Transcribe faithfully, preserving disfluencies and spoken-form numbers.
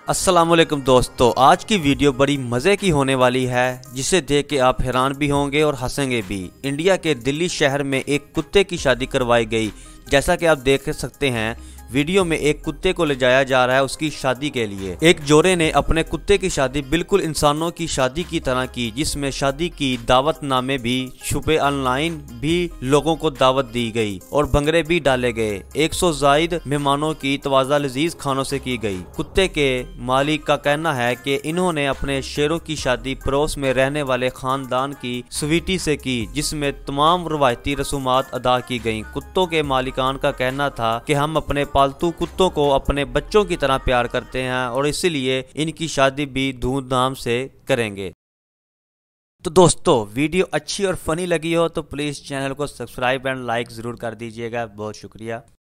अस्सलामुअलैकुम दोस्तों, आज की वीडियो बड़ी मज़े की होने वाली है जिसे देख के आप हैरान भी होंगे और हंसेंगे भी। इंडिया के दिल्ली शहर में एक कुत्ते की शादी करवाई गई। जैसा कि आप देख सकते हैं वीडियो में एक कुत्ते को ले जाया जा रहा है उसकी शादी के लिए। एक जोड़े ने अपने कुत्ते की शादी बिल्कुल इंसानों की शादी की तरह की, जिसमें शादी की दावतनामे भी छुपे, ऑनलाइन भी लोगों को दावत दी गई और भंगड़े भी डाले गए। एक सौ जायद मेहमानों की तवाज़ा लजीज खानों से की गई। कुत्ते के मालिक का कहना है कि इन्होंने अपने शेरों की शादी पड़ोस में रहने वाले खानदान की स्वीटी से की, जिसमें तमाम रवायती रसूमात अदा की गयी। कुत्तों के मालिकान का कहना था कि हम अपने पालतू कुत्तों को अपने बच्चों की तरह प्यार करते हैं और इसलिए इनकी शादी भी धूमधाम से करेंगे। तो दोस्तों, वीडियो अच्छी और फनी लगी हो तो प्लीज़ चैनल को सब्सक्राइब एंड लाइक ज़रूर कर दीजिएगा। बहुत शुक्रिया।